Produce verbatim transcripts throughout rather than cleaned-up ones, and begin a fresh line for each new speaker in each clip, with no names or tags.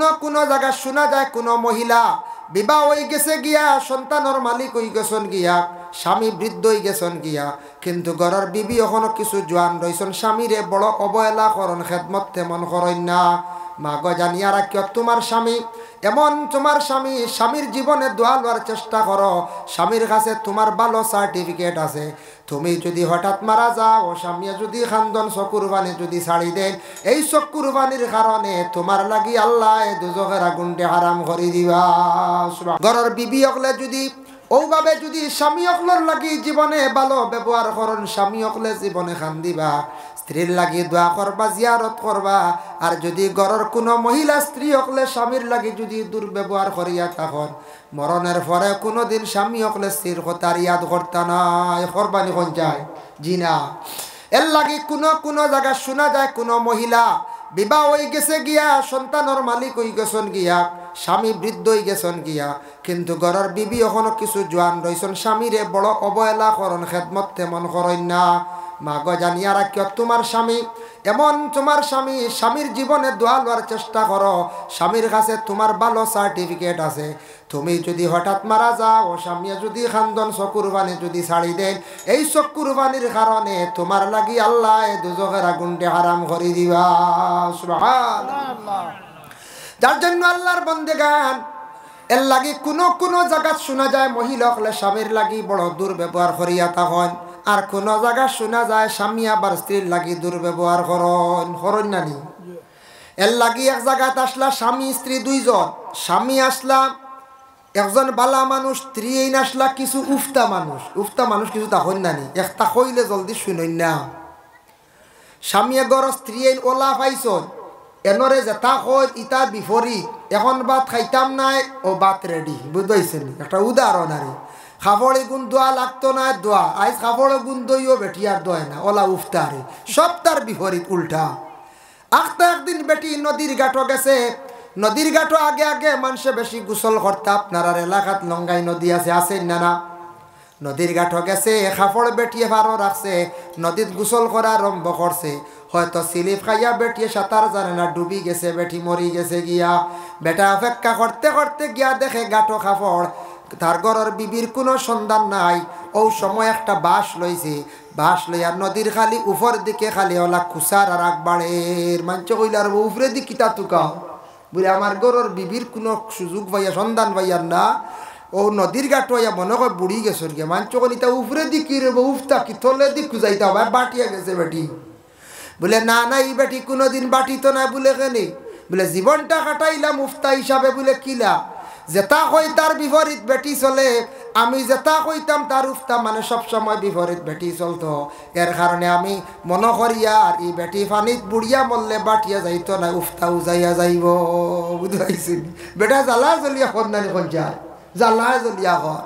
কোনো কোনো জায়গা শোনা যায় কোনো মহিলা বিবাহ হয়ে গেছে গিয়া সন্তানের মালিক হয়ে গেছেন গিয়া স্বামী বৃদ্ধ হয়ে গেছেন গিয়া কিন্তু ঘরের বিবি এখনো কিছু জোয়ান রয়েছেন স্বামীরে বড় অবহেলা করন খেদমত তেমন করেন না মা গো জানিয়া রাখিও তোমার স্বামী এমন তোমার স্বামী স্বামীর জীবনে দোয়া লওয়ার চেষ্টা করো স্বামীর কাছে তোমার ভালো সার্টিফিকেট আছে তুমি যদি হঠাৎ মারা যাও স্বামী যদি খান্দন চকুরবানি যদি ছাড়ি দেন এই চকুরবানির কারণে তোমার লাগি আল্লাহ দুজকের আগুনটে হারাম করে দিবা ঘরের বিবি হকলে যদি ওভাবে যদি স্বামী হকলর লাগি জীবনে ভালো ব্যবহার করন স্বামী হকলে জীবনে খান দিবা স্ত্রীর লাগি দোয়া করবা জিয়ারত করবা আর যদি ঘরের কোনো মহিলা স্ত্রী হকলে স্বামীর লাগি যদি দুর্ব্যবহার করিয়া থাকন মরণের পরে কোনোদিন স্বামী হকলে স্ত্রীর কথা ইয়াদ করতা নাই করবানি কোন যায় জি না এর লাগি কোনো কোনো জায়গা শোনা যায় কোনো মহিলা বিবাহ হয়ে গেছে গিয়া সন্তানের মালিক হয়ে গেছেন গিয়া স্বামী বৃদ্ধ হয়ে গেছেন গিয়া কিন্তু ঘরের বিবি এখনো কিছু জোয়ান রয়েছেন স্বামীরে বড় অবহেলা করন খেদমত তেমন করেন না মা গো জানিয়া রাখিও তোমার স্বামী এমন তোমার স্বামী স্বামীর জীবনে দোয়া লওয়ার চেষ্টা করো স্বামীর কাছে তোমার ভালো সার্টিফিকেট আছে তুমি যদি হঠাৎ মারা যাও স্বামী যদি খান্দন চকুরবানি যদি ছাড়ি দেন এই চকুরবানির কারণে তোমার লাগি আল্লাহ দুজকের আগুনটে হারাম করে দিবা সুবহানাল্লাহ যার জন্য আল্লাহর বান্দাগান এর লাগি কোনো কোনো জায়গা শোনা যায় মহিলা হলে স্বামীর লাগি বড় দুর্ব্যবহার করিয়া তখন আর কোন জায়গা শোনা যায় স্বামী আবার স্ত্রীর লাগি দুর্ব্যবহার করন করন নানি এর লাগি এক জায়গায় আসলা স্বামী স্ত্রী দুইজন স্বামী আসলা একজন বালা মানুষ স্ত্রী এই আসলা কিছু উফতা মানুষ উফতা মানুষ কিছু তখন নানি একটা কইলে জলদি শুনই না স্বামী গর স্ত্রী এই ওলা পাইছন এনরে যেটা কই ইটা বিপরীত এখন ভাত খাইতাম নাই ও ভাত রেডি বুঝাইছেন একটা উদাহরণ আর খাবড়ে গুণ দোয়া লাগতো না দোয়া আজ খাবড়ে গুণ দইও বেটি আর দোয় না ওলা উফতারে সব তার বিপরীত উল্টা আখতা একদিন বেটি নদীর ঘাটও গেছে নদীর ঘাটও আগে আগে মানুষে বেশি গোসল করতে আপনার এলাকাত লঙ্গাই নদী আছে আছেন না না নদীর ঘাটও গেছে খাফড় বেটিয়ে ভারও রাখছে নদীত গোসল করা আরম্ভ করছে হয়তো স্লিপ খাইয়া বেটিয়ে সাঁতার জানে না ডুবি গেছে বেটি মরি গেছে গিয়া বেটা অপেক্ষা করতে করতে গিয়া দেখে ঘাটও খাফড় তার ঘরের বিবির কোনো সন্ধান নাই ও সময় একটা বাঁশ লইছে বাঁশ লইয়া নদীর খালি উপর দিকে খালি ওলা খুসার আর আকবাড়ের মাঞ্চ কইলার উপরে দিক কিতা তুকা বলে আমার ঘরের বিবির কোনো সুযোগ পাইয়া সন্ধান পাইয়ার না ও নদীর ঘাট হইয়া মনে হয় বুড়ি গেছে গে মাঞ্চ কলিতা উপরে দিক কি রে উফতা কি থলে দিক খুঁজাইতে হবে বাটিয়া গেছে বেটি বলে না না এই বেটি কোনোদিন বাটিত না বলে কেনে বলে জীবনটা কাটাইলাম উফতা হিসাবে বলে কিলা যেটা কই তার বিপরীত বেটি চলে আমি যেটা কইতাম তার উফতা মানে সবসময় বিপরীত বেটি চলতো এর কারণে আমি মনে করিয়া আর এই বেটি পানিত বুড়িয়া মরলে বাটিয়া যাইতো না উফতা উজাইয়া যাইব বুঝাইছি বেটা জ্বালা জ্বলিয়া সন্ধানী সঞ্চা জ্বালা জ্বলিয়া ঘর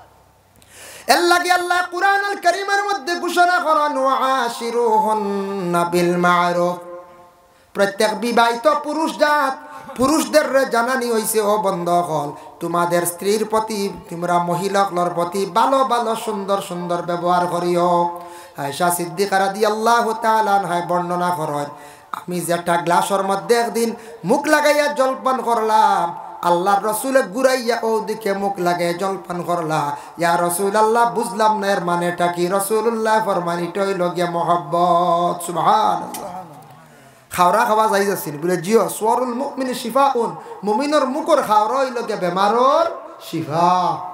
এর লাগে আল্লাহ কুরআনুল কারীমের মধ্যে ঘোষণা করেন ওয়াশিরুহুন্না বিল মা'রুফ প্রত্যেক বিবাহিত পুরুষ জাত পুরুষদের জানানি হইছে ও বন্ধ হল তোমাদের স্ত্রীর প্রতি তোমরা মহিলাগুলোর প্রতি ভালো ভালো সুন্দর সুন্দর ব্যবহার করিও আয়েশা সিদ্দিকা রাদিয়াল্লাহু তাআলা আনহা বর্ণনা করেন আমি যেটা গ্লাসের মধ্যে একদিন মুখ লাগাইয়া জলপান করলাম আল্লাহর রাসূল ঘুরাইয়া ও দিকে মুখ লাগাই জলপান করলা ইয়া রাসূলুল্লাহ বুঝলাম না এর মানেটা কি রাসূলুল্লাহ ফরমান এটা হইল গিয়া মহব্বত সুবহানাল্লাহ খাওয়া খাওয়া যাই যাচ্ছিল বলে জিও সোয়ারুল মুমিন শিফাউন মুমিনের মুখর খাওয়া হইল গিয়া বেমারর শিফা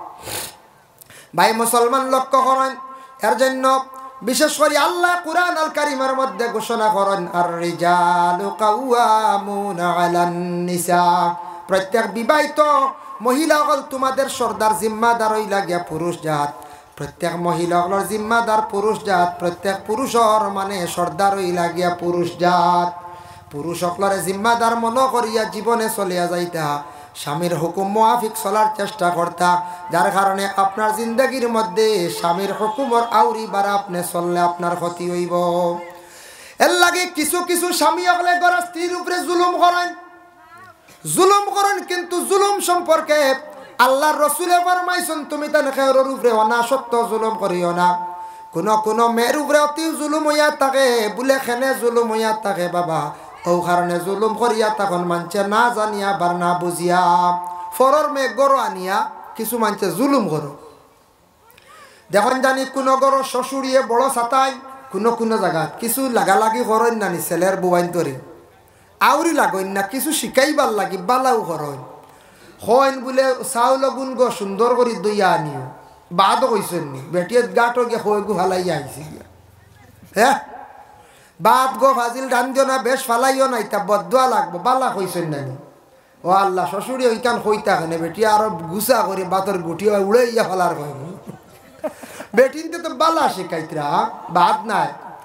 ভাই মুসলমান লক্ষ্য করেন এর জন্য বিশেষ করে আল্লাহ কুরআন আল কারীমের মধ্যে ঘোষণা করেন আর রিজালু কাওয়ামুনা আলান নিসা প্রত্যেক বিবাহিত মহিলাগল তোমাদের সর্দার জিম্মাদার হইলা গিয়া পুরুষ জাত প্রত্যেক মহিলাগুলোর জিম্মাদার পুরুষ জাত প্রত্যেক পুরুষর মানে সর্দার হইলা গিয়া পুরুষ জাত পুরুষ সকলের জিম্মাদার মনে করিয়া জীবনে চলিয়া যাইতা স্বামীর হুকুম মুআফিক চলার চেষ্টা করতা যার কারণে আপনার জিন্দগির মধ্যে স্বামীর হুকুমর আউরি বারা আপনি চললে আপনার ক্ষতি হইব এর লাগে কিছু কিছু স্বামী হলে গড়া স্ত্রীর উপরে জুলুম করেন জুলুম করেন কিন্তু জুলুম সম্পর্কে আল্লাহর রাসূল ফরমাইছেন তুমি তার খেয়রের উপরে অনাসক্ত জুলুম করিও না কোন কোন মেয়ের উপরে অতি জুলুম হইয়া থাকে বলে খেনে জুলুম হইয়া থাকে বাবা ও কারণে জুলুম করিয়া তখন মানছে না জানিয়া বার না বুঝিয়া ফরর মেঘ গরো আনিয়া কিছু মানছে জুলুম করো। দেখুন জানি কোনো গরো শ্বশুরিয়ে বড় ছাতায় কোনো কোনো জায়গাত কিছু লাগালাগি করেন না নি ছেলের বুয়াইন তরে আউরি লাগইন না কিছু শিখাইবার লাগি বালাও করেন হইন বলে চাউল গুণ গো সুন্দর করে দইয়া আনিও বাদও কইছেন নি বেটিয়ে গাটো গিয়ে হয়ে গু ফালাইয়া আইসি গিয়া হ্যাঁ বাদ গো ফাজিল ডান দিও না বেশ ফালাইও না ইতা বদুয়া লাগবো বালা কইছেন না নি ও আল্লাহ শ্বশুরি ওইখান হইতা কেন বেটি আরো গুছা করে বাতর গুটি উড়ে ইয়া ফালার কইব বেটিনতে তো বালা শিখাইতরা বাদ নাই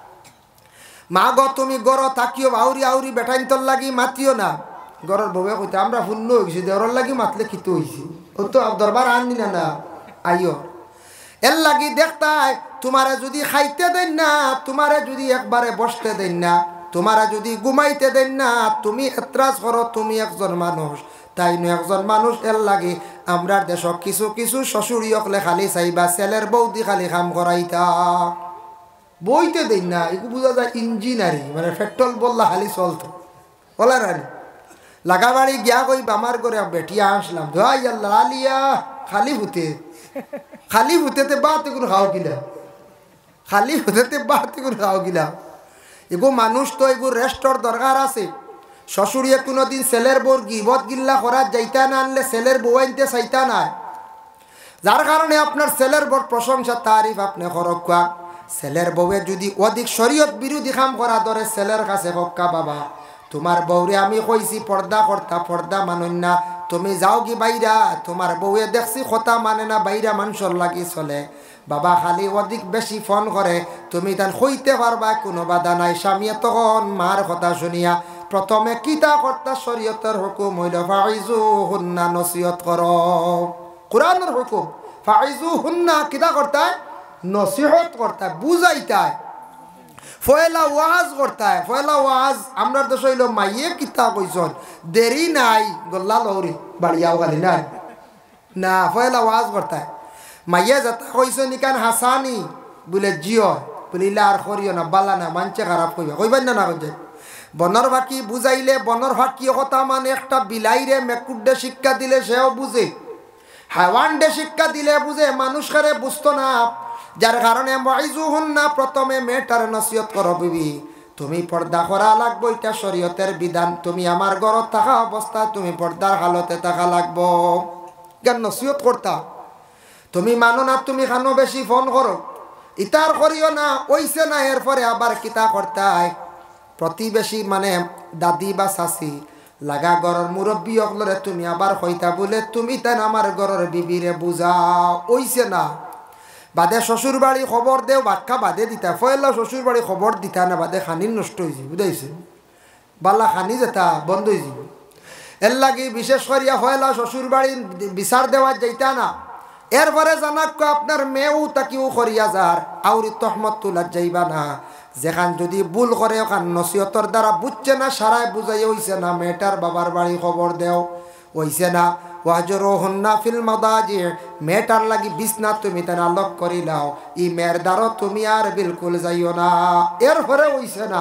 মা গো তুমি গর থাকিও আউরি আউরি বেটাইন তোর লাগি মাতিও না গরর বউয়ে কইতে আমরা শূন্য হয়েছি দেওয়ার লাগি মাতলে খিতে হয়েছি ও তো দরবার আননি না না আইও এর লাগি দেখতাই তোমারে যদি খাইতে দেন না তোমারে যদি একবারে বসতে দেন না তোমারে যদি ঘুমাইতে দেন না তুমি এত্রাজ করো তুমি একজন মানুষ তাই নো একজন মানুষ এর লাগে আমরার দেশ কিছু কিছু শ্বশুরি অকলে খালি চাইবা ছেলের বৌদি খালি কাম করাইতা বইতে দেন না এগুলো বোঝা যায় ইঞ্জিনারি মানে পেট্রোল বললা খালি চলতো বলা রানি লাগাবাড়ি গিয়া কইবা আমার করে বেটিয়া আসলাম ভাই আল্লাহ আলিয়া খালি ভূতে খালি ভূতেতে বাতে কোনো খাও কিলা খালি ভূতেতে বাতে কোনো খাও কিলা এগো মানুষ তো এগো রেস্টর দরকার আছে শ্বশুরিয়ে কোনোদিন ছেলের বউর গিবত গিল্লা করার যাইতা না আনলে ছেলের বউ আনতে চাইতা না যার কারণে আপনার ছেলের বড় প্রশংসা তারিফ আপনি খরকা ছেলের বউয়ে যদি অধিক শরীয়ত বিরোধী কাম করা ধরে ছেলের কাছে হক্কা বাবা তোমার বউরে আমি কইছি পর্দা কর্তা পর্দা মানন না তুমি যাও কি বাইরা তোমার বউয়ে দেখছি কথা মানে না বাইরা মানুষের লাগি চলে বাবা খালি অধিক বেশি ফোন করে তুমি তান হইতে পারবা কোনো বাধা নাই স্বামী তখন মার কথা শুনিয়া প্রথমে কিতা কর্তা শরীয়তের হুকুম হইল ফাইজু হুন্না নসিহত কর কোরআনের হুকুম ফাইজু হুন্না কিতা কর্তা নসিহত কর্তা বুঝাইতায় ফয়লা ওয়াজ করতায় ফয়লা ওয়াজ আমরা দেশ হইল মাইয়ে কিতা কইছন দেরি নাই গল্লা লৌরি বাড়িয়াও খালি নাই না ফয়লা ওয়াজ করতায় মাইয়ে যাতা কইছন ইকান হাসানি বলে জিও বলে ইলা আর করিও না বালা না মানছে খারাপ কইবা কইবেন না না কইছে বনর ফাঁকি বুঝাইলে বনর ফাঁকি কথা মানে একটা বিলাইরে মেকুডে শিক্ষা দিলে সেও বুঝে হাওয়ান্ডে শিক্ষা দিলে বুঝে মানুষ করে বুঝতো না যার কারণে মাইজুহুন্না প্রথমে মেয়েটার নসিহত করো বিবি তুমি পর্দা করা লাগবো এটা শরীয়তের বিধান তুমি আমার ঘরত থাকা অবস্থায় তুমি পর্দার হালতে থাকা লাগবো জ্ঞান নসিহত করতা তুমি মানো না তুমি খানো বেশি ফোন করো ইতার করিও না ওইসে না এরপরে আবার কিতা করতায় প্রতিবেশী মানে দাদি বা শাশি লাগা ঘরের মুরব্বী অকলরে তুমি আবার কইতা বলে তুমি তাই আমার ঘরের বিবিরে বুঝাও ওইসে না বাদে শ্বশুর বাড়ি খবর দেও বাক্কা বাদে দিতা ফয়লা শ্বশুর বাড়ি খবর দিতা না বাদে খানি নষ্ট হয়েছে বুঝাইছে বাল্লা খানি যেতা বন্ধ হয়ে যাব এর লাগে বিশেষ করিয়া ফয়লা শ্বশুর বাড়ি বিচার দেওয়া যাইতা না এরপরে জানাক আপনার মেয়েও তাকিও করিয়া যার আউরি তহমত তোলা যাইবা না যেখান যদি ভুল করে ওখান নসিহতর দ্বারা বুঝছে না সারায় বুঝাই হইছে না মেয়েটার বাবার বাড়ি খবর দেও হইছে না ওয়াজরুহুন্না ফিল মাদাজি মেটার লাগি বিছনা তুমি তানা লক করিলাও ই মেয়ের দ্বারা তুমি আর বিলকুল যাইও না এরপরে হইছে না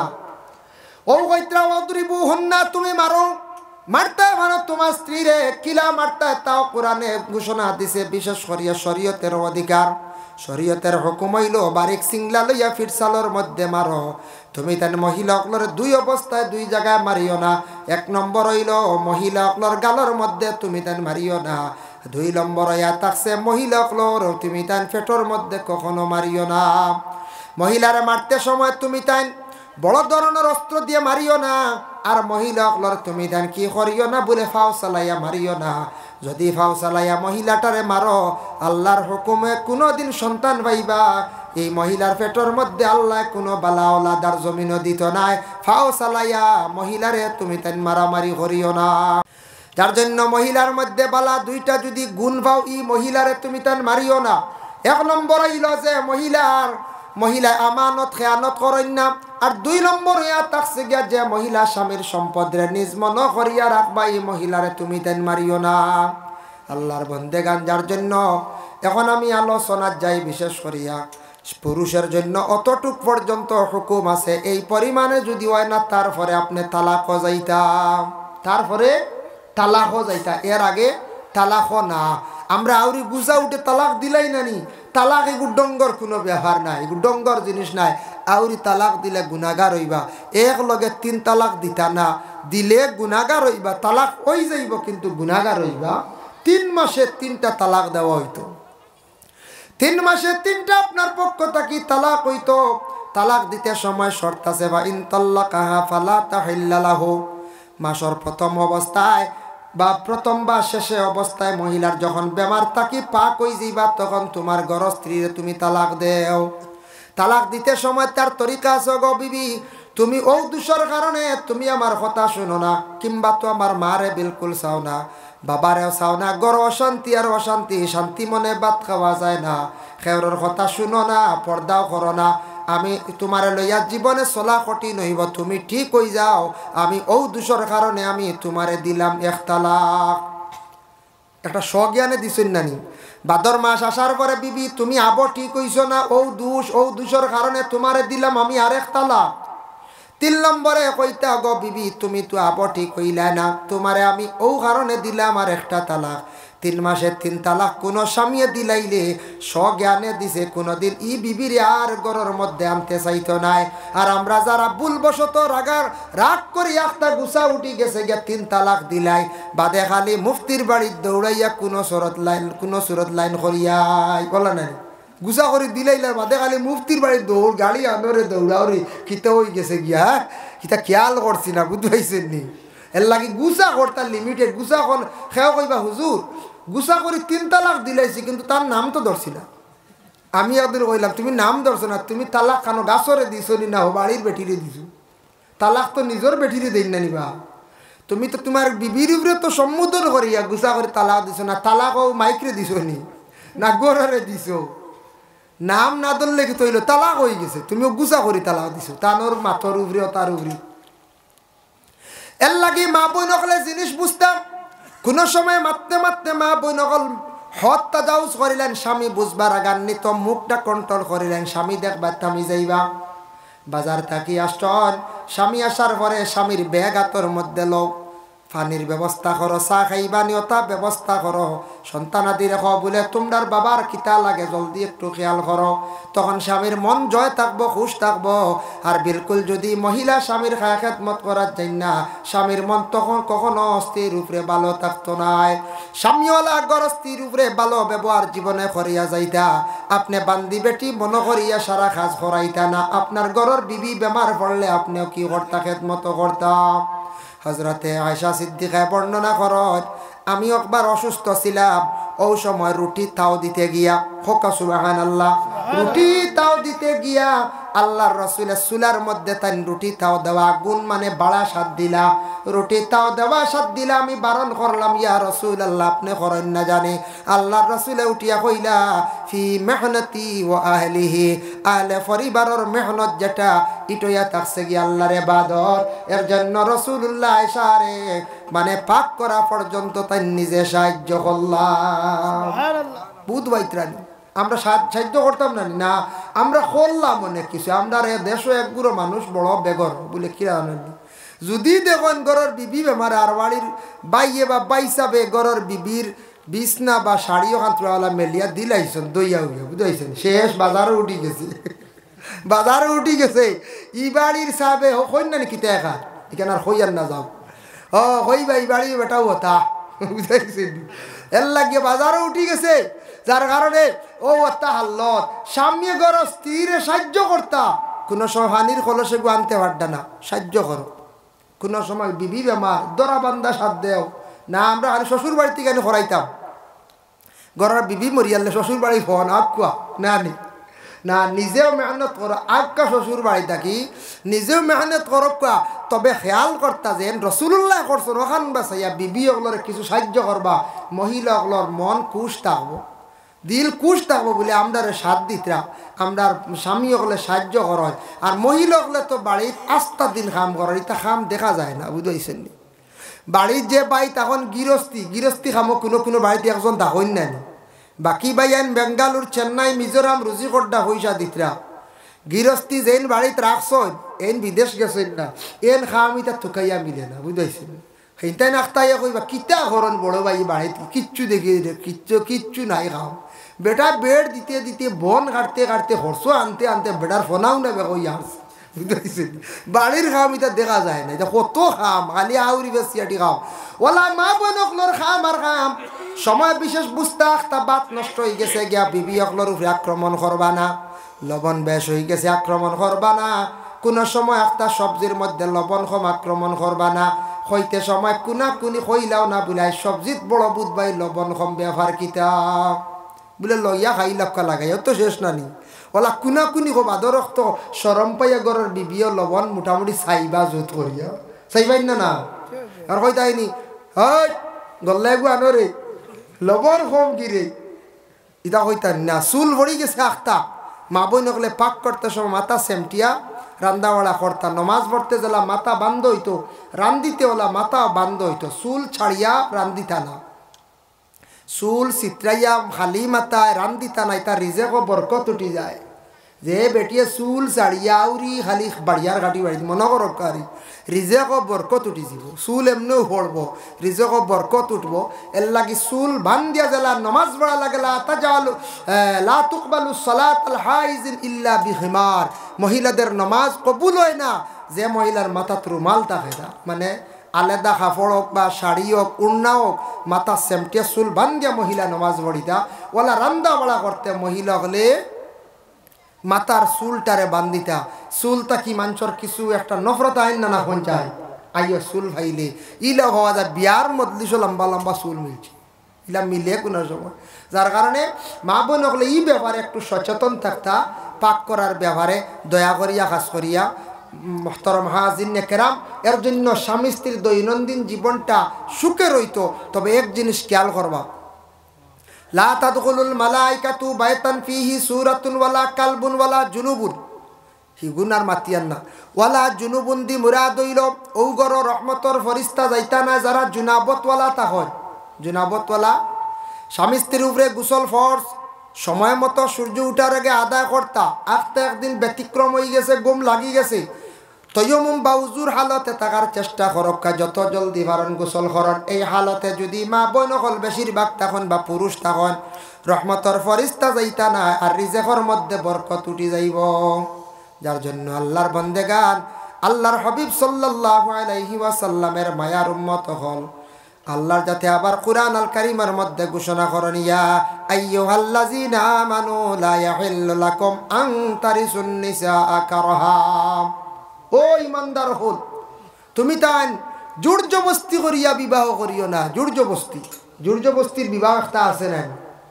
ও কইত্রা ওয়াদরিবুহুন্না তুমি মারো মারতে মারো তোমার স্ত্রীরে কিলা মারতে তাও কোরআনে ঘোষণা দিছে বিশেষ করিয়া শরীয়তের অধিকার শরীয়তের হুকুম হইল বারিক সিংলা লইয়া ফিরসালর মধ্যে মারো তুমি তান মহিলা অকলর দুই অবস্থায় দুই জায়গায় মারিও না এক নম্বর হইল মহিলা অকলর গালর মধ্যে তুমি তান মারিও না দুই নম্বর হইয়া থাকছে মহিলা অকলর তুমি তান পেটর মধ্যে কখনো মারিও না মহিলারে মারতে সময় তুমি তান বড় ধরনের অস্ত্র দিয়ে মারিও না আর মহিলা অকলর তুমি তান কি করিও না বলে ফাও চালাইয়া মারিও না যদি ফাও চালাইয়া মহিলাটারে মারো আল্লাহর হুকুমে কোনোদিন সন্তান পাইবা এই মহিলার পেটর মধ্যে আল্লাহ কোনো বালা ওলাদার জমিনও দিত নাই ফাও চালাইয়া মহিলারে তুমি তাই মারামারি করিও না যার জন্য মহিলার মধ্যে বালা দুইটা যদি গুণ পাও ই মহিলারে তুমি তাই মারিও না এক নম্বর হইল যে মহিলার মহিলা আমানত খেয়ানত করেন না আর দুই নম্বর ইয়া থাকছে গিয়া যে মহিলা স্বামীর সম্পদরে নিজ মন করিয়া রাখবা এই মহিলারে তুমি তেন মারিও না আল্লাহর বন্দেগান যার জন্য এখন আমি আলোচনার যাই বিশেষ করিয়া পুরুষের জন্য অতটুক পর্যন্ত হুকুম আছে, এই পরিমাণে যদি হয় না তারপরে আপনি তালাক যাইতাম, তারপরে তালাক যাইতা, এর আগে তালাক না। আমরা আউরি গুজা উঠে তালাক দিলাই নানি, তালাক এগু ডঙ্গর কোনো ব্যাপার নাই, এগু ডঙ্গর জিনিস নাই। আউরি তালাক দিলে গুনাগার হইবা, এক লগে তিন তালাক দিতা না, দিলে গুনাগার হইবা, তালাক হই যাইব কিন্তু গুনাগার হইবা। তিন মাসে তিনটা তালাক দেওয়া হইতো, তিন মাসে তিনটা আপনার পক্ষ থাকি তালাক হইতো। তালাক দিতে সময় শর্ত আছে, বা ইন তাল্লাকাহা ফালা তাহিল্লা লাহু, মাসের প্রথম অবস্থায় বা প্রথম বা শেষে অবস্থায় মহিলার যখন বেমার থাকি পাক হই যাইবা তখন তোমার ঘর স্ত্রীরে তুমি তালাক দেও। তালাক দিতে সময় তার তরিকা আছে গো বিবি, তুমি ও দোষের কারণে তুমি আমার কথা শুনো না, কিংবা তো আমার মারে বিলকুল চাও না, বাবারেও চাও না, গড় অশান্তি আর অশান্তি, শান্তি মনে ভাত খাওয়া যায় না, খেউরের কথা শুনো না, পর্দাও করো না, আমি তোমার লইয়া জীবনে চলা কঠিন হইব, তুমি ঠিক হয়ে যাও, আমি ও দোষের কারণে আমি তোমারে দিলাম এক তালাক। একটা স্বজ্ঞানে দিছেন নানি, ভাদর মাস আসার পরে বিবি তুমি আবো ঠিক হইছ না, ও দোষ ও দোষের কারণে তোমারে দিলাম আমি আরেক তালাক। তিন নম্বরে কইতা গো বিবি তুমি তো আবো ঠিক হইলা না, তোমারে আমি ও কারণে দিলাম আর একটা তালাক। তিন মাসে তিন তালাক কোনো স্বামীয়ে দিলাইলে স্বজ্ঞানে দিছে, কোনোদিন ই বিবির আর গরর মধ্যে আনতে চাইতো নাই। আর আমরা যারা ভুলবশত রাগার রাগ করি একটা গুছা উঠি গেছে গিয়া তিন তালাক দিলাই, বাদে খালি মুফতির বাড়ির দৌড়াইয়া কোনো সুরত লাইন কোনো সুরত লাইন করিয়াই বলা নাই, গুছা করে দিলাইলা বাদে খালি মুফতির বাড়ির দৌড় গাড়ি আনরে দৌড়াওরে কিতা হয়ে গেছে গিয়া, কিতা খেয়াল করছি না, বুঝতে পাইছেন নি? এর লাগে গুছা করতার লিমিটেড, গুছা কর খেয়াও কইবা হুজুর গুছা করে তিন তালাক দিলাইছি কিন্তু তার নাম তো ধরছি না। আমি একদিন কইলাম তুমি নাম ধরছো না, তুমি তালাক খানো গাছরে দিছ নি না বাড়ির বেটিরে দিছো, তালাক তো নিজের বেটিরে দেই না নিবা, তুমি তো তোমার বিবির উপরে তো সম্বোধন করিয়া গুছা করে তালাক দিছো না, তালাকও মাইকরে দিছ নি না গড়রে দিছো, নাম না ধরলে কি তৈল তালাক হয়ে গেছে, তুমিও গুছা করি তালাক দিছো, তানোর মাথর উপরে তার উপরে। এর লাগে মা বই নকলে জিনিস বুঝতাম, কোন সময় মারতে মারতে মা বই নকল হত তাজাউজ করিলেন, স্বামী বুঝবার আগান্বিত মুখটা কন্ট্রোল করিলেন, স্বামী দেখবার থামি যাইবা বাজার থাকি আসন, স্বামী আসার পরে স্বামীর ব্যাগ হাতর মধ্যে লোক, পানির ব্যবস্থা করো, চা খাইবা নিয়তা ব্যবস্থা করো, সন্তানাদি রেখো বলে তোমরার বাবার কিতা লাগে জলদি একটু খেয়াল করো, তখন স্বামীর মন জয় থাকবো, খুশ থাকবো। আর বিলকুল যদি মহিলা স্বামীর খায় খেদমত করার যাই না, স্বামীর মন তখন কখনো স্ত্রীর উপরে ভালো থাকতো নাই। স্বামীওয়ালা গড় স্ত্রীর উপরে ভালো ব্যবহার জীবনে করিয়া যাইতা, আপনি বান্দি বেটি মনে করিয়া সারা কাজ করাইতা না, আপনার গড়ের বিবি বেমার পড়লে আপনিও কি করতা, খেদমত করতা। হজরতে আয়েশা সিদ্দিকায় বর্ণনা করেন, আমি একবার অসুস্থ ছিলাম, ও সময় রুটি তাও দিতে গিয়া, হোকা সুবহানাল্লাহ, রুটি তাও দিতে গিয়া আল্লাহর রাসূলের চুলার মধ্যে তাই রুটি তাও দেওয়া গুণ মানে বাড়া স্বাদ দিলা, রুটি তাও দেওয়া স্বাদ দিলা, আমি বারণ করলাম ইয়া রাসূলুল্লাহ আপনি করেন না জানি। আল্লাহর রাসূলে উঠিয়া কইলা ফি মেহনতি ও আহলিহি, আহলে পরিবারের মেহনত যেটা ইটয়া থাকছে গিয়া আল্লাহর ইবাদত, এর জন্য রাসূলুল্লাহ আয়েশারে মানে পাক করা পর্যন্ত তাই নিজে সাহায্য করলাম। সুবহানাল্লাহ, বুধ বাইত্রানি আমরা সাহায্য করতাম না না, আমরা করলাম অনেক কিছু। আমরা দেশও একগুলো মানুষ বড় বেগর বলে কিরা যদি দেখেন গড়ের বিবি বেমার আর বাড়ির বাইয়ে বা বাইসাবে গড়ের বিবির বিছনা বা শাড়ি ওখান মেলিয়া দিলাইছেন দইয়া হইয়া বুঝাইছেন, শেষ বাজারে উঠি গেছে, বাজারে উঠি গেছে ই বাড়ির সাবে হইন না নাকি একা এখানে আর হইয়ার না যাও, ও হইবা এই বাড়ি বেটাও হতা বুঝাইছেন, এর লাগিয়ে বাজারে উঠি গেছে, যার কারণে ও অত্তা হাল্লত স্বামী গড় স্ত্রীরে সাহায্য করতা, কোনো সময় হানির কলসে গু আনতে পারতা না, সাহায্য করো। কোনো সময় বিবি বেমার দরা বান্দা সাথ দেও না, আমরা আর শ্বশুর বাড়িতে কেন করাইতাম, গড়ার বিবি মরিয়ালে শ্বশুর বাড়ি হন আকুয়া না নি না, নিজেও মেহনত করো আক্কা শ্বশুর বাড়ি থাকি নিজেও মেহনত করো কা, তবে খেয়াল করতা যে রসুল্লাহ করছেন ওখান বাসাইয়া বিবি ওগুলোর কিছু সাহায্য করবা, মহিলা ওগুলোর মন খুশ থাকবো, দিল খুশ থাকবো বলে আমরা সাথ দিতরা, আমরা স্বামী ওগুলো সাহায্য করা। আর মহিলা ওগুলো তো বাড়ির আস্তা দিন কাম করার, এটা কাম দেখা যায় না বুঝাইছেন নি। বাড়ির যে বাই তখন গৃহস্থী গৃহস্থী কামও কোনো কোনো বাড়িতে একজন দেখেন না, বাকি বাইয়ান বেঙ্গালুর চেন্নাই মিজোরাম রুজি কড্ডা পয়সা দিতরা গৃহস্থী যেন বাড়িতে রাখছ এন বিদেশ গেছেন না এন খাওয়ামি তার থুকাইয়া মিলে না বুঝাইছেন সেইটাই নাখতাইয়া কইবা কিতা ঘরন বড় ভাই বাড়িতে কিচ্ছু দেখি কিচ্ছু কিচ্ছু নাই খাও বেটা বেড দিতে দিতে বন কাটতে কাটতে হরসো আনতে আনতে বেটার ফোনাও নেবে কই আসছে বুঝাইছেন বাড়ির খাম এটা দেখা যায় না এটা কত খাম খালি আউরি বেশিয়াটি খাম ওলা মা বোনকলোর খাম আর খাম সময় বিশেষ বুঝতে আখতা বাত নষ্ট হয়ে গেছে গিয়া বিবি অকলোর উপরে আক্রমণ করবা না লবণ বেশ হয়ে গেছে আক্রমণ করবা না কোনো সময় একটা সবজির মধ্যে লবণ কম আক্রমণ করবা না হইতে সময় কুনা কুনি হইলাও না বুলাই সবজিত বড় বুধবাই লবণ কম ব্যবহার কিতা বলে লইয়া খাই লক্কা লাগাই তো শেষ নানি ওলা কুনা কুনি হব আদর রক্ত সরম পাইয়া গরের বিবিও লবণ মোটামুটি চাইবা জোত করিয়া চাইবাই না না আর কইতাইনি হয় গল্লা গু আনরে লবণ কম গিরে ইটা কইতান না চুল ভরি গেছে আখতা মা বই নকলে পাক করতে সময় মাথা সেমটিয়া রান্দাওয়ালা করতা নমাজ পড়তে গেলা মাথা বান্ধ হইতো রান্দিতে ওলা মাথা বান্ধ হইতো চুল ছাড়িয়া রান্দিতা না চুল চিত্রাইয়া খালি মাথায় রান্দিতা না এটা রিজেকও বরকত উঠি যায় যে বেটিয়ে চুল ছাড়িয়া উরি খালি বাড়িয়ার ঘাটি বাড়ি মনে করো কারি রিজেকও বরকত উঠি যাব চুল এমনিও পড়ব রিজেকও বরকত উঠব এর লাগি চুল বান দিয়া জেলা নমাজ পড়া লাগেলা তাজালু লা তুকবালু সালাতুল হাইজিন ইল্লা বিহিমার মহিলাদের নমাজ কবুল হয় না যে মহিলার মাথাত রুমাল থাকে না মানে আলাদা কাপড় হোক বা শাড়ি হোক উড়না হোক মাথা সেমটিয়া চুল বান দিয়া মহিলা নমাজ পড়িতা ওলা রান্দা বড়া করতে মহিলা হলে মাতার চুলটারে বান্ধিতা চুলটা কি মানুষের কিছু একটা নফরত আইন না না পঞ্চায় আইয় চুল ভাইলে ইলা হওয়া যায় বিয়ার মজলিসও লম্বা লম্বা চুল মিলছে ইলা মিলে কোনো সময় যার কারণে মা বোন হলে এই ব্যাপারে একটু সচেতন থাকতা পাক করার ব্যাপারে দয়া করিয়া কাজ করিয়া মোহতরম হাজিনে কেরাম এর জন্য স্বামী স্ত্রীর দৈনন্দিন জীবনটা সুখে রইত তবে এক জিনিস খেয়াল করবা লা তাদখুলুল মালাইকাতু বাইতান ফিহি সূরাতুন ওয়ালা কালবুন ওয়ালা জুনুবুন হি গুনার মাতিয়ান না ওয়ালা জুনুবুন দি মুরাদ হইল ও গর রহমতর ফরিস্তা যাইতা না যারা জুনাবত ওয়ালা তা হয় জুনাবত ওয়ালা স্বামী স্ত্রীর উপরে গোসল ফরজ সময় মতো সূর্য উঠার আগে আদায় করতা আজকে একদিন ব্যতিক্রম হয়ে গেছে গুম লাগি গেছে তয়মুম বা উজুর হালতে থাকার চেষ্টা করক্কা যত জলদি পারেন গোসল করেন এই হালতে যদি মা বোন হল বেশিরভাগ তখন বা পুরুষ তখন রহমতর ফরিস্তা যাইতা না আর রিজেকর মধ্যে বরকত উঠি যাইব যার জন্য আল্লাহর বন্দেগান আল্লাহর হাবিব সাল্লাল্লাহু আলাইহি ওয়াসাল্লামের মায়ার উম্মত হল আল্লাহর যাতে আবার কুরআন আল কারীমের মধ্যে ঘোষণা করেন ইয়া আইয়ুহাল্লাযীনা আমানু লা ইয়াহিল্লু লাকুম আন তারিসুন নিসা কারহা ও ইমানদার হল তুমি তান জোর জবস্তি করিয়া বিবাহ করিও না জোর জবস্তি জোর জবস্তির বিবাহ একটা আছে না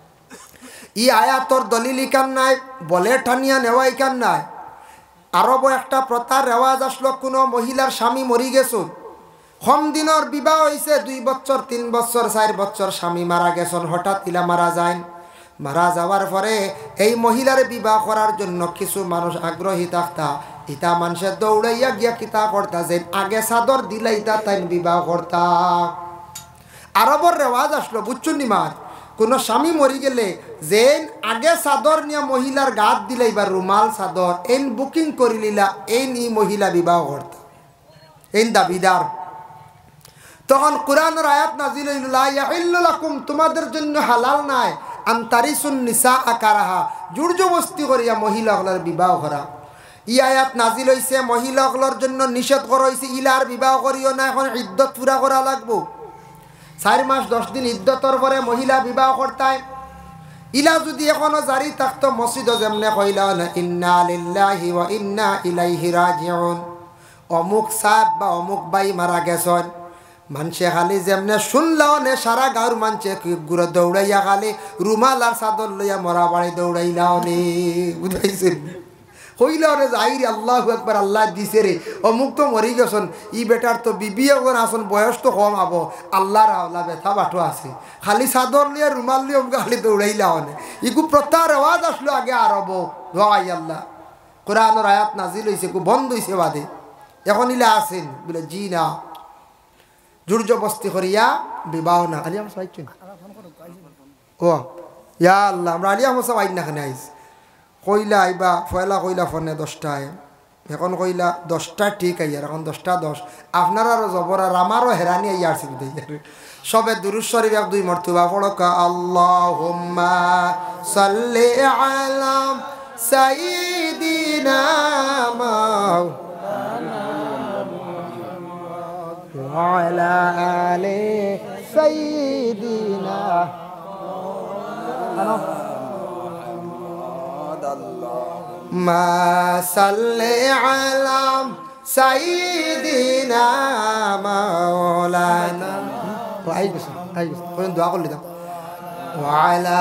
ই আয়াতর দলিল ইকান নাই বলে ঠানিয়া নেওয়া ইকান নাই আরব একটা প্রথার রেওয়াজ আসলো কোনো মহিলার স্বামী মরি গেছ কম দিনের বিবাহ হয়েছে দুই বছর তিন বছর চার বছর স্বামী মারা গেছেন হঠাৎ ইলা মারা যায় মারা যাওয়ার পরে এই মহিলার বিবাহ করার জন্য কিছু মানুষ আগ্রহী থাকতা ইতা মানুষের দৌড়াইয়া গিয়া কিতা করতা যে আগে চাদর দিলাইতা তাই বিবাহ করতা আরবর রেওয়াজ আসলো বুঝছুন নিমার কোনো স্বামী মরি গেলে যে আগে চাদর নিয়ে মহিলার গাত দিলাইবা রুমাল চাদর এন বুকিং করি লিলা এই ই মহিলা বিবাহ করতা এই দাবিদার তখন কুরআনের আয়াত নাজিল হইল লা ইয়াহিল্লু লাকুম তোমাদের জন্য হালাল নাই আন তারিসুন নিসা আকারাহা জোর জবস্তি করিয়া মহিলাগুলোর বিবাহ করা ই আয়াত নাজিল হইছে মহিলাগুলোর জন্য নিষেধ করা হইছে ইলার বিবাহ করিও না এখন ইদ্যত পুরা করা লাগবো চার মাস দশ দিন ইদ্যতর পরে মহিলা বিবাহ করতায় ইলা যদি এখনো জারি থাকতো মসজিদ যেমনে কইলা না ইন্না লিল্লাহি ওয়া ইন্না ইলাইহি রাজিউন অমুক সাহেব বা অমুক বাই মারা গেছেন মানুষে খালি যেমনে শুনলাও নে সারা গাঁর মানুষে ঘুরে দৌড়াইয়া খালি রুমাল আর চাদর লইয়া মরা বাড়ি দৌড়াইলাও নে বুঝাইছেন কইলাও রে যাই রে আল্লাহু আকবার আল্লাহ দিছে রে অমুক তো মরি গেছেন ই বেটার তো বিবি এখন আসন বয়স তো কম আবো আল্লাহর আওলা ব্যথা বাটো আছে খালি চাদর লিয়ে রুমাল লিয়ে অমুক খালি দৌড়াইলাও নে ইকু প্রত্যার আওয়াজ আসলো আগে আরব ভাই আল্লাহ কোরআনের আয়াত নাজিল হইছে কু বন্ধ হইছে বাদে এখন ইলা আছেন বলে জি না জোর জবস্তি করিয়া বিবাহ না আলি আমার সাইছেন ও ইয়া আল্লাহ আমরা আলিয়া মশা আইন না খানে আইস কইলা আইবা পয়লা কইলা ফোনে দশটায় এখন কইলা দশটা ঠিক আইয়ার এখন দশটা দশ আপনার আরও জবর আর আমারও হেরানি আইয়ার ছিল সবে দুরুদ শরীফ এক দুই মর্তবা পড়কা আল্লাহুম্মা সাল্লি আলা সাইয়্যিদিনা ওয়া আলা আলি সাইয়্যিদিনা মা সাল্লি আলা সাইয়্যিদিনা মাওলানা আই গেছে আই গেছে কোন দোয়া করলি দাও ওয়া আলা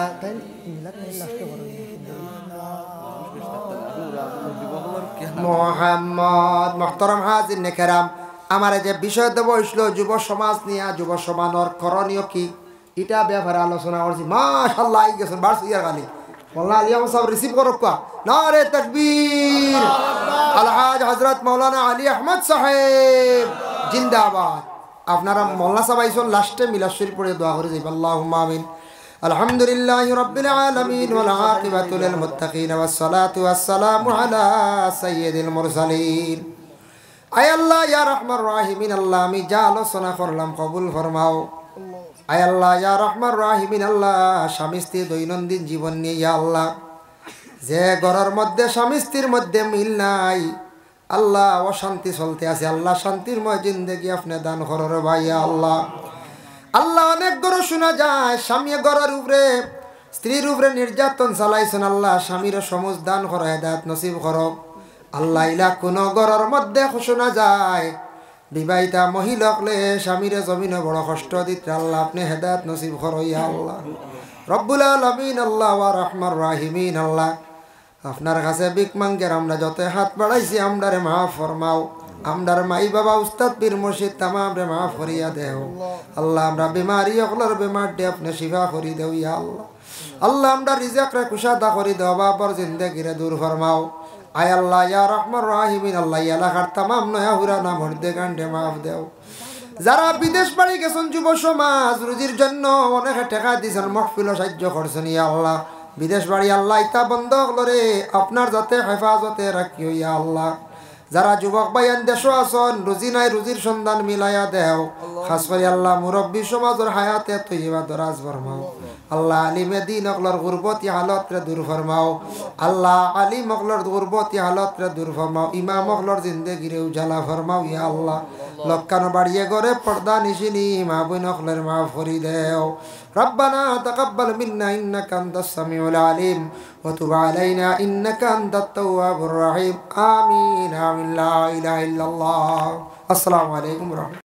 মুহাম্মদ মুহতারাম হাজির কেরাম আমার যে বিষয় দেব হইছিল যুব সমাজ নিয়ে যুব সমাজের করণীয় কি এটা ব্যাপারে আলোচনা করছি মাশাআল্লাহ আই গেছেন বারসু ইয়ার গালি والله اليوم صار ريسيف করুকা নারে তাকবীর আলহাজ হযরত মাওলানা আলী আহমদ সাহেব জিন্দাবাদ আপনারা মোল্লা সাহেব আইসন লাস্টে মিলাদ শরীফ পড়ে দোয়া করে যাইব আল্লাহুম্মা আমিন আলহামদুলিল্লাহি রাব্বিল আলামিন ওয়াল আকিবাতু লিল মুত্তাকিন ওয়াস সালাতু ওয়াস সালামু আলা সাইয়্যিদিল মুরসালিন আয় আল্লাহ ইয়া রহমান রাহিমিন আল্লাহ আমি যা আলোচনা করলাম কবুল ফরমাও আয় আল্লাহ ইয়া রহমান রাহিমিন আল্লাহ স্বামী স্ত্রীর দৈনন্দিন জীবন নিয়ে ইয়া আল্লাহ যে ঘরের মধ্যে স্বামী স্ত্রীর মধ্যে মিল নাই আল্লাহ অশান্তি চলতে আছে আল্লাহ শান্তির ময় জিন্দেগি আপনি দান করো ভাই আল্লাহ আল্লাহ অনেক ঘর শোনা যায় স্বামী ঘরের উপরে স্ত্রীর উপরে নির্যাতন চালাইছেন আল্লাহ স্বামীর সমুজ দান করো হেদায়েত নসিব করো আল্লাহ ইলা কোন ঘরের মধ্যে শোনা যায় বিবাহিতা মহিলা হলে স্বামীরে জমিনে বড় কষ্ট দিতে আল্লাহ আপনি হেদায়েত নসিব করো ইয়া আল্লাহ রব্বুল আলামিন আল্লাহ ওয়া রহমান রাহিমিন আল্লাহ আপনার কাছে বিক মাঙ্গের আমরা যত হাত বাড়াইছি আমরারে মাফ ফরমাও আমরার মাই বাবা উস্তাদ পীর মুর্শিদ তামাম রে মাফ করিয়া দেও আল্লাহ আমরা বিমারি অকলর বিমার দে আপনি শিফা করি দেও ইয়া আল্লাহ আল্লাহ আমরা রিজিক রে কুশাদা করি দেও বাবার জিন্দেগি রে দূর ফরমাও আয় আল্লাহ ইয়া রহমান রাহিমিন আল্লাহ এলাকার তামাম নয়া হুরানা মর্দে গান্ডে মাফ দেও যারা বিদেশ বাড়ি গেছেন যুব সমাজ রুজির জন্য অনেকে টাকা দিয়েছেন মহফিল সাহায্য করছেন ইয়া আল্লাহ বিদেশ বাড়ি আল্লাহ ইতা বন্ধ হলরে আপনার যাতে হেফাজতে রাখিও ইয়া আল্লাহ যারা যুবক ভাইয়ান দেশ আসন রুজি নাই রুজির সন্ধান মিলাইয়া দেও খাস করে আল্লাহ মুরব্বী সমাজের হায়াতে তৈবা দরাজ ফরমাও আল্লাহ আলিমে দিন অকলর গুরবতি হালত রে দূর ফরমাও আল্লাহ আলিম অকলর গুরবতি হালত রে দূর ফরমাও ইমাম অকলর জিন্দেগিরে উজালা ফরমাও ইয়া আল্লাহ লক্কানো বাড়িয়ে গড়ে পর্দা নিশিনি মা বোন অকলের মাফ করি দেও ربنا تقبل منا إنك أنت السميع العليم وتب علينا إنك أنت التواب الرحيم آمين آمين لا إله إلا الله السلام عليكم ورحمة الله